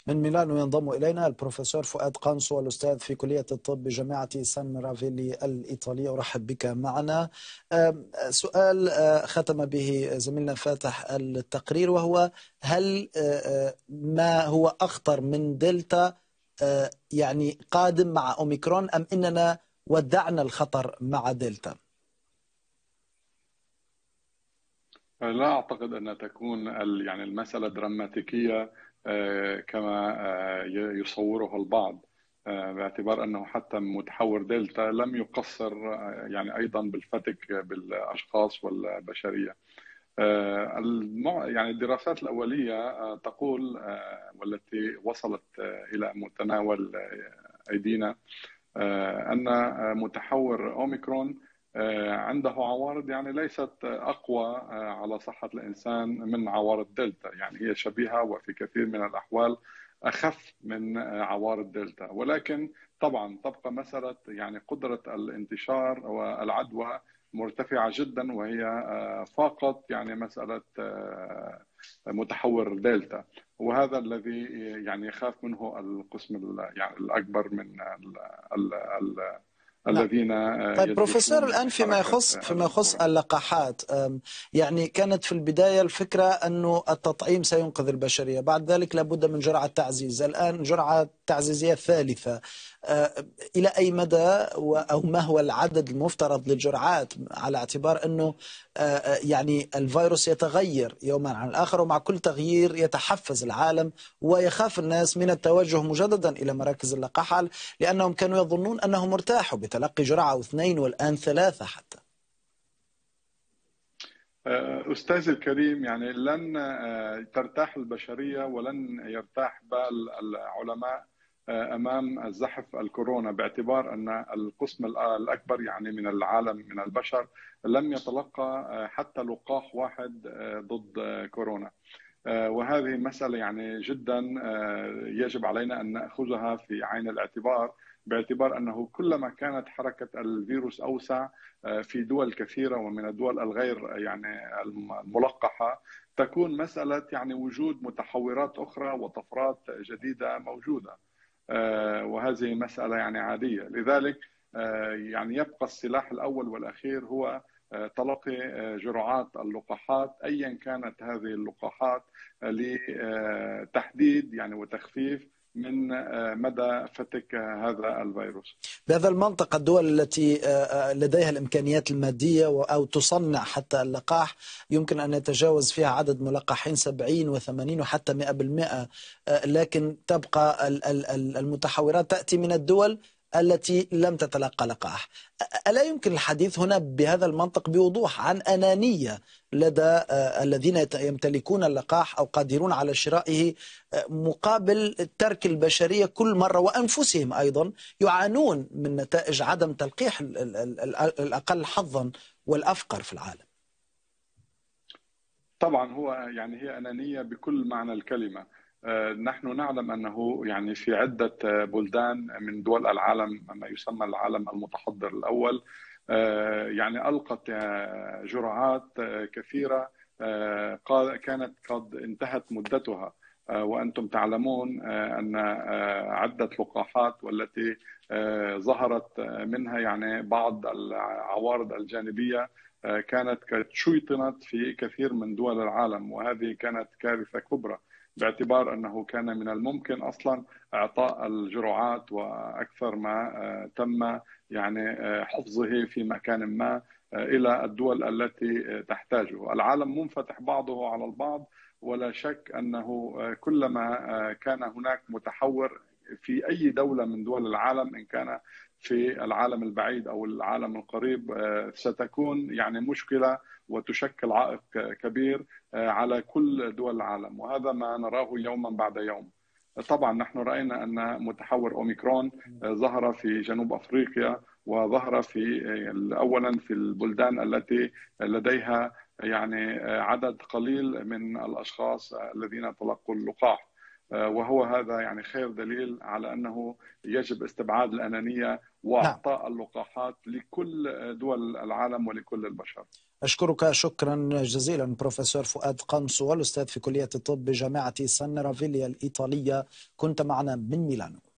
من ميلانو ينضم إلينا البروفيسور فؤاد قانصو، الأستاذ في كلية الطب بجامعة سان رافيلي الإيطالية. أرحب بك معنا. سؤال ختم به زميلنا فاتح التقرير، وهو هل ما هو أخطر من دلتا يعني قادم مع أوميكرون، أم إننا ودعنا الخطر مع دلتا؟ لا أعتقد أن تكون يعني المسألة دراماتيكية كما يصوره البعض، باعتبار أنه حتى متحور دلتا لم يقصر يعني أيضا بالفتك بالأشخاص والبشرية. يعني الدراسات الأولية تقول والتي وصلت إلى متناول أيدينا أن متحور أوميكرون عنده عوارض يعني ليست أقوى على صحة الإنسان من عوارض دلتا، يعني هي شبيهة وفي كثير من الأحوال أخف من عوارض دلتا، ولكن طبعا تبقى مسألة يعني قدرة الانتشار والعدوى مرتفعة جدا، وهي فاقت يعني مسألة متحور دلتا، وهذا الذي يعني يخاف منه القسم يعني الأكبر من الذين طيب بروفيسور، يدرسون الآن حركة فيما يخص الكورونا. اللقاحات، يعني كانت في البداية الفكرة أنه التطعيم سينقذ البشرية، بعد ذلك لابد من جرعة تعزيز، الآن جرعة تعزيزية ثالثة. إلى أي مدى أو ما هو العدد المفترض للجرعات، على اعتبار أنه يعني الفيروس يتغير يوما عن الآخر، ومع كل تغيير يتحفز العالم ويخاف الناس من التوجه مجددا إلى مراكز اللقاح، لأنهم كانوا يظنون أنهم ارتاحوا بتلقي جرعة أو اثنين والآن ثلاثة حتى. أستاذ الكريم، يعني لن ترتاح البشرية ولن يرتاح بال العلماء أمام الزحف الكورونا، باعتبار أن القسم الأكبر يعني من العالم من البشر لم يتلقى حتى لقاح واحد ضد كورونا. وهذه مسألة يعني جدا يجب علينا أن نأخذها في عين الاعتبار، باعتبار أنه كلما كانت حركة الفيروس أوسع في دول كثيرة ومن الدول الغير يعني الملقحة، تكون مسألة يعني وجود متحورات أخرى وطفرات جديدة موجودة، وهذه مسألة يعني عادية. لذلك يعني يبقى السلاح الأول والأخير هو تلقي جرعات اللقاحات أيا كانت هذه اللقاحات لتحديد يعني وتخفيف من مدى فتك هذا الفيروس. بهذا المنطق، الدول التي لديها الإمكانيات المادية أو تصنع حتى اللقاح يمكن أن يتجاوز فيها عدد ملقحين 70 و80 وحتى 100%، لكن تبقى المتحورات تأتي من الدول التي لم تتلقى لقاح. ألا يمكن الحديث هنا بهذا المنطق بوضوح عن أنانية لدى الذين يمتلكون اللقاح أو قادرون على شرائه، مقابل ترك البشرية كل مرة وأنفسهم أيضا يعانون من نتائج عدم تلقيح الأقل حظا والأفقر في العالم؟ طبعا هو يعني هي أنانية بكل معنى الكلمة. نحن نعلم أنه يعني في عدة بلدان من دول العالم ما يسمى العالم المتحضر الأول يعني ألقت جرعات كثيرة كانت قد انتهت مدتها، وأنتم تعلمون أن عدة لقاحات والتي ظهرت منها يعني بعض العوارض الجانبية كانت قد شيطنت في كثير من دول العالم، وهذه كانت كارثة كبرى، باعتبار أنه كان من الممكن أصلا إعطاء الجرعات وأكثر ما تم يعني حفظه في مكان ما إلى الدول التي تحتاجه. العالم منفتح بعضه على البعض، ولا شك أنه كلما كان هناك متحور في أي دولة من دول العالم، إن كان في العالم البعيد أو العالم القريب، ستكون يعني مشكلة وتشكل عائق كبير على كل دول العالم، وهذا ما نراه يوما بعد يوم. طبعا نحن رأينا أن متحور أوميكرون ظهر في جنوب أفريقيا، وظهر في أولا في البلدان التي لديها يعني عدد قليل من الأشخاص الذين تلقوا اللقاح، وهو هذا يعني خير دليل على أنه يجب استبعاد الأنانية نعم. وإعطاء اللقاحات لكل دول العالم ولكل البشر. أشكرك شكرا جزيلا بروفيسور فؤاد قنصوة، الأستاذ في كلية الطب بجامعة سان رافيليا الإيطالية، كنت معنا من ميلانو.